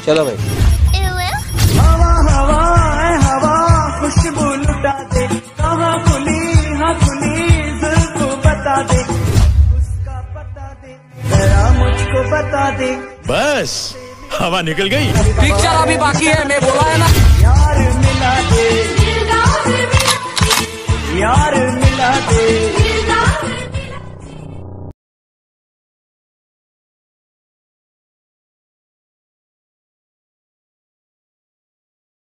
चलो भाई। हवा हवा हवा खुशबू लुटा दे, कहाँ खुली हाँ खुली जुल्फ़ बता दे, उसका पता दे जरा मुझको बता दे। बस हवा निकल गई। पिक्चर अभी बाकी है, मैं बोला है ना। यार मिला दे, यार मिला दे।